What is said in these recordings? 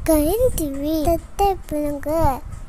Kain TV tetap பண்ணுங்க.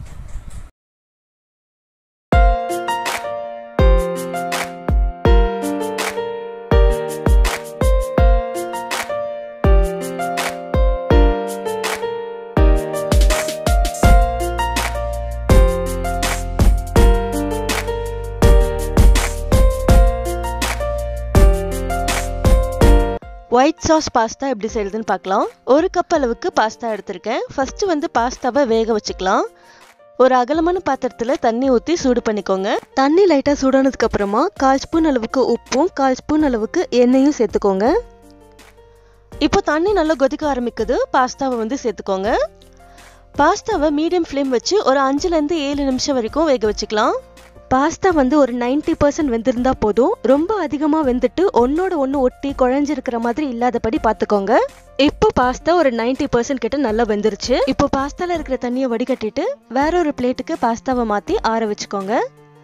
White sauce pasta எப்படி செய்யுதுன்னு பார்க்கலாம். ஒரு கப் அளவுக்கு பாஸ்தா எடுத்திருக்கேன். ஃபர்ஸ்ட் வந்து பாஸ்தாவை வேக வச்சுக்கலாம். ஒரு அகலமான பாத்திரத்தில் தண்ணி ஊற்றி சூடு பண்ணிக்கோங்க. தண்ணி லைட்டாக சூடானதுக்கு அப்புறமா 1/4 ஸ்பூன் அளவுக்கு உப்பும் 1/4 ஸ்பூன் அளவுக்கு எண்ணெயும் சேர்த்துக்கோங்க. இப்போ தண்ணி நல்லா கொதிக்க ஆரம்பிக்குது. பாஸ்தாவை வந்து சேர்த்துக்கோங்க. பாஸ்தாவை மீடியம் ஃப்ளேம் வச்சு ஒரு 5லேருந்து 7 நிமிஷம் வரைக்கும் வேக வச்சுக்கலாம். பாஸ்தா வந்து ஒரு 90% வெந்திருந்தா போதும். ரொம்ப அதிகமாக வெந்துட்டு ஒன்னோட ஒன்று ஒட்டி குழஞ்சிருக்கிற மாதிரி இல்லாதபடி பார்த்துக்கோங்க. இப்போ பாஸ்தா ஒரு 90% கிட்ட நல்லா வெந்துருச்சு. இப்போ பாஸ்தால இருக்கிற தண்ணியை வடிகட்டிட்டு வேற ஒரு பிளேட்டுக்கு பாஸ்தாவை மாற்றி ஆற வச்சுக்கோங்க.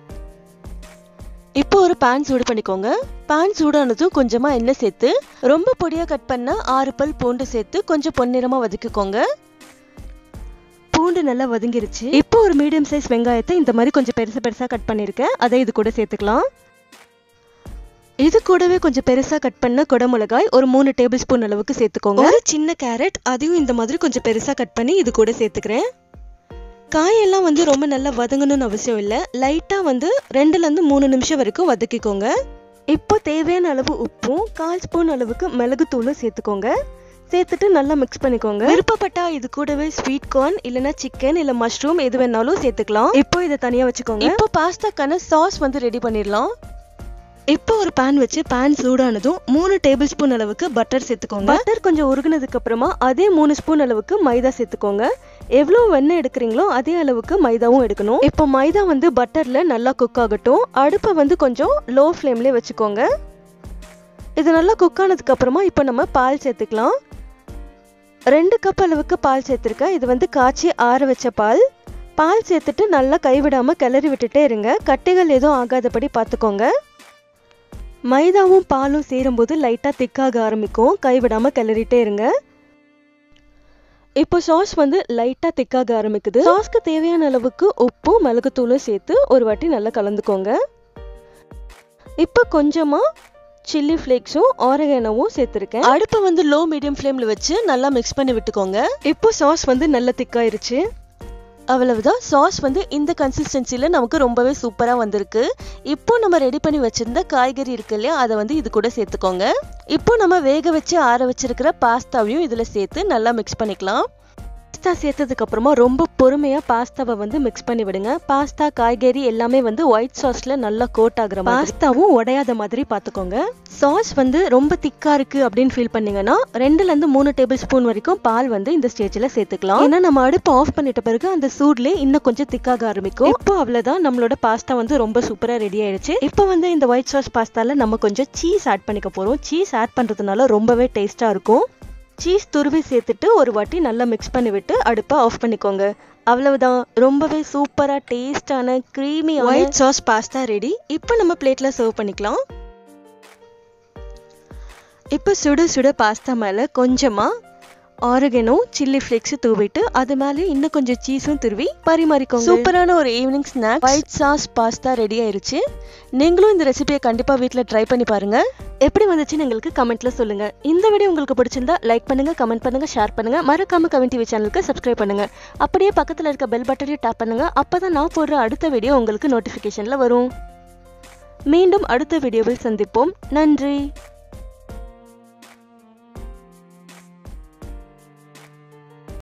இப்போ ஒரு பேன் சூடு பண்ணிக்கோங்க. பேன் சூடானதும் கொஞ்சமாக எண்ணெய் சேர்த்து ரொம்ப பொடியாக கட் பண்ண 6 பல் பூண்டு சேர்த்து கொஞ்சம் பொன்னிறமாக வதக்கிக்கோங்க. பூண்டு நல்லா வதங்கிருச்சு. இப்போ ஒரு மீடியம் சைஸ் வெங்காயத்தை இந்த மாதிரி கொஞ்சம் பெருசா கட் பண்ணிருக்கேன். அதை இது கூட சேர்த்துக்கலாம். இது கூடவே கொஞ்சம் பெருசா கட் பண்ண குடமிளகாய் ஒரு 3 டேபிள் ஸ்பூன் அளவுக்கு சேர்த்துக்கோங்க. ஒரு சின்ன கேரட் அதையும் இந்த மாதிரி கொஞ்சம் பெருசா கட் பண்ணி இது கூட சேர்த்துக்கிறேன். காயெல்லாம் வந்து ரொம்ப நல்லா வதங்கணும்னு அவசியம் இல்லை. லைட்டா வந்து 2லேருந்து 3 நிமிஷம் வரைக்கும் வதக்கிக்கோங்க. இப்போ தேவையான அளவு உப்பும் 1/4 ஸ்பூன் அளவுக்கு மிளகுத்தூளும் சேர்த்துக்கோங்க. சேர்த்துட்டு நல்லா மிக்ஸ் பண்ணிக்கோங்க. விருப்பப்பட்டா இது கூடவே ஸ்வீட் கார்ன் இல்லைன்னா சிக்கன் இல்ல மஷ்ரூம் எது வேணாலும் சேர்த்துக்கலாம். இப்போ இதை தனியா வச்சுக்கோங்க. இப்போ பாஸ்தாக்கான சாஸ் வந்து ரெடி பண்ணிடலாம். இப்போ ஒரு பேன் வச்சு பேன் சூடானதும் 3 டேபிள் ஸ்பூன் அளவுக்கு பட்டர் சேர்த்துக்கோங்க. பட்டர் கொஞ்சம் உருகுனதுக்கு அப்புறமா அதே 3 ஸ்பூன் அளவுக்கு மைதா சேர்த்துக்கோங்க. எவ்வளோ வெண்ணெய் எடுக்கிறீங்களோ அதே அளவுக்கு மைதாவும் எடுக்கணும். இப்போ மைதா வந்து பட்டர்ல நல்லா குக் ஆகட்டும். அடுப்பை வந்து கொஞ்சம் லோ ஃப்ளேம்லேயே வச்சுக்கோங்க. இது நல்லா குக் ஆனதுக்கு அப்புறமா இப்போ நம்ம பால் சேர்த்துக்கலாம். 2 கப் அளவுக்கு பால் சேர்த்துருக்கேன். இது வந்து காய்ச்சி ஆற வச்ச பால். பால் சேர்த்துட்டு நல்லா கைவிடாம கிளறி விட்டுட்டே இருங்க. கட்டிகள் எதுவும் ஆகாதபடி பார்த்துக்கோங்க. மைதாவும் பாலும் சேரும்போது லைட்டா திக்காக ஆரம்பிக்கும். கைவிடாம கிளறிட்டே இருங்க. இப்போ சாஸ் வந்து லைட்டா திக்காக ஆரம்பிக்குது. சாஸ்க்கு தேவையான அளவுக்கு உப்பும் மிளகுத்தூளும் சேர்த்து ஒரு வாட்டி நல்லா கலந்துக்கோங்க. இப்போ கொஞ்சமா சில்லி ஃப்ளேக்ஸும் ஆரிகானோவும் சேர்த்துருக்கேன். அடுப்பை வந்து லோ மீடியம் ஃப்ளேம்ல வச்சு நல்லா மிக்ஸ் பண்ணி விட்டுக்கோங்க. இப்போ சாஸ் வந்து நல்லா திக்காயிருச்சு. அவ்வளவுதான். சாஸ் வந்து இந்த கன்சிஸ்டன்சில நமக்கு ரொம்பவே சூப்பரா வந்திருக்கு. இப்போ நம்ம ரெடி பண்ணி வச்சிருந்த காய்கறி இருக்கு இல்லையா, அதை வந்து இது கூட சேர்த்துக்கோங்க. இப்போ நம்ம வேக வச்சு ஆற வச்சிருக்கிற பாஸ்தாவையும் இதுல சேர்த்து நல்லா மிக்ஸ் பண்ணிக்கலாம். பாஸ்தா சேர்த்ததுக்கு அப்புறமா ரொம்ப பொறுமையா பாஸ்தாவை வந்து மிக்ஸ் பண்ணி விடுங்க. பாஸ்தா காய்கறி எல்லாமே வந்து ஒயிட் சாஸ்ல நல்லா கோட் ஆகுற மாதிரி, பாஸ்தாவும் உடையாத மாதிரி பாத்துக்கோங்க. சாஸ் வந்து ரொம்ப திக்கா இருக்கு அப்படின்னு ஃபீல் பண்ணீங்கன்னா 2லேருந்து 3 டேபிள் ஸ்பூன் வரைக்கும் பால் வந்து இந்த ஸ்டேஜ்ல சேர்த்துக்கலாம். ஏன்னா நம்ம அடுப்பு ஆஃப் பண்ணிட்ட பிறகு அந்த சூட்லயே இன்னும் கொஞ்சம் திக்காக ஆரம்பிக்கும். இப்போ அவ்வளவுதான், நம்மளோட பாஸ்தா வந்து ரொம்ப சூப்பரா ரெடி ஆயிடுச்சு. இப்போ வந்து இந்த ஒயிட் சாஸ் பாஸ்தால நம்ம கொஞ்சம் சீஸ் ஆட் பண்ணிக்க போறோம். சீஸ் ஆட் பண்றதுனால ரொம்பவே டேஸ்டா இருக்கும். சீஸ் துருவி சேர்த்துட்டு ஒரு வாட்டி நல்லா மிக்ஸ் பண்ணி விட்டு அடுப்பை ஆஃப் பண்ணிக்கோங்க. அவ்வளவுதான், ரொம்பவே சூப்பரா டேஸ்டான creamy white sauce pasta ready. இப்போ நம்ம பிளேட்ல சர்வ் பண்ணிக்கலாம். இப்போ சுட சுட பாஸ்தா மேல கொஞ்சமா ஆரிகானோ சில்லி ஃப்ளேக்ஸ் தூவிட்டு அது மேலே இன்னும் கொஞ்சம் சீஸும் துருவி பரிமாறிக்கோங்க. சூப்பரான ஒரு evening snack white sauce pasta ready ஆயிருச்சு. நீங்களும் இந்த ரெசிபியை கண்டிப்பா வீட்ல ட்ரை பண்ணி பாருங்க. எப்படி வந்துச்சுன்னு எங்களுக்கு கமெண்ட்ல சொல்லுங்க. இந்த வீடியோ உங்களுக்கு பிடிச்சிருந்தா லைக் பண்ணுங்க, கமெண்ட் பண்ணுங்க, ஷேர் பண்ணுங்க. மறக்காம கவின் டிவி சேனலுக்கு சப்ஸ்கிரைப் பண்ணுங்க. அப்படியே பக்கத்துல இருக்க பெல் பட்டனையும் டாப் பண்ணுங்க. அப்பதான் நான் போடுற அடுத்த வீடியோ உங்களுக்கு நோட்டிபிகேஷன்ல வரும். மீண்டும் அடுத்த வீடியோவில் சந்திப்போம். நன்றி.